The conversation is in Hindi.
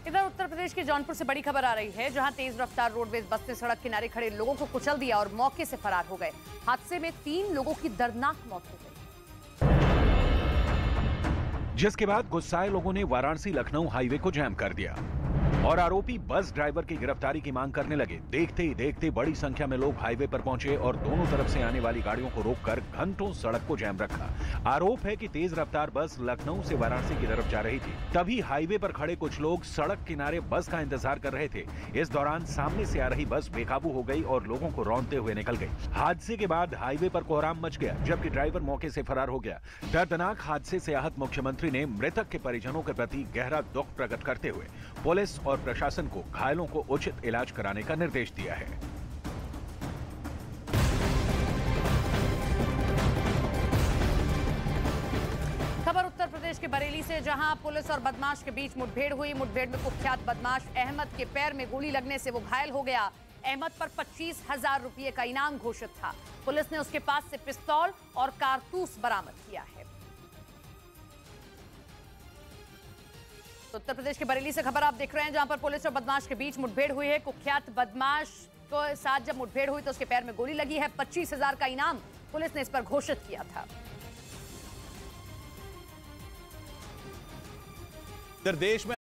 इधर उत्तर प्रदेश के जौनपुर से बड़ी खबर आ रही है, जहां तेज रफ्तार रोडवेज बस ने सड़क किनारे खड़े लोगों को कुचल दिया और मौके से फरार हो गए। हादसे में 3 लोगों की दर्दनाक मौत हो गई, जिसके बाद गुस्साए लोगों ने वाराणसी लखनऊ हाईवे को जैम कर दिया और आरोपी बस ड्राइवर की गिरफ्तारी की मांग करने लगे। देखते ही देखते बड़ी संख्या में लोग हाईवे पर पहुंचे और दोनों तरफ से आने वाली गाड़ियों को रोककर घंटों सड़क को जैम रखा। आरोप है कि तेज रफ्तार बस लखनऊ से वाराणसी की तरफ जा रही थी। तभी हाईवे पर खड़े कुछ लोग सड़क किनारे बस का इंतजार कर रहे थे। इस दौरान सामने से आ रही बस बेकाबू हो गई और लोगों को रौंदते हुए निकल गई। हादसे के बाद हाईवे पर कोहराम मच गया, जबकि ड्राइवर मौके से फरार हो गया। दर्दनाक हादसे से आहत मुख्यमंत्री ने मृतक के परिजनों के प्रति गहरा दुख प्रकट करते हुए पुलिस और प्रशासन को घायलों को उचित इलाज कराने का निर्देश दिया है। खबर उत्तर प्रदेश के बरेली से, जहां पुलिस और बदमाश के बीच मुठभेड़ हुई। मुठभेड़ में कुख्यात बदमाश अहमद के पैर में गोली लगने से वो घायल हो गया। अहमद पर 25,000 रुपये का इनाम घोषित था। पुलिस ने उसके पास से पिस्तौल और कारतूस बरामद किया है। तो उत्तर प्रदेश के बरेली से खबर आप देख रहे हैं, जहां पर पुलिस और बदमाश के बीच मुठभेड़ हुई है। कुख्यात बदमाश के साथ जब मुठभेड़ हुई तो उसके पैर में गोली लगी है। 25,000 का इनाम पुलिस ने इस पर घोषित किया था। देश में